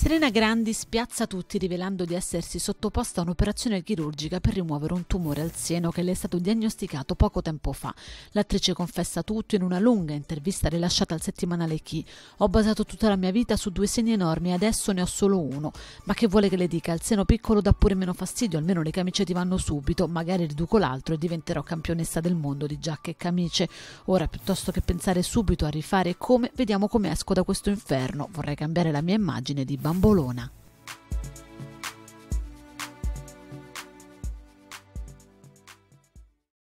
Serena Grandi spiazza tutti rivelando di essersi sottoposta a un'operazione chirurgica per rimuovere un tumore al seno che le è stato diagnosticato poco tempo fa. L'attrice confessa tutto in una lunga intervista rilasciata al settimanale Chi. Ho basato tutta la mia vita su 2 seni enormi e adesso ne ho solo uno. Ma che vuole che le dica? Il seno piccolo dà pure meno fastidio, almeno le camicie ti vanno subito, magari riduco l'altro e diventerò campionessa del mondo di giacche e camicie. Ora, piuttosto che pensare subito a rifare come, vediamo come esco da questo inferno. Vorrei cambiare la mia immagine di bambolona.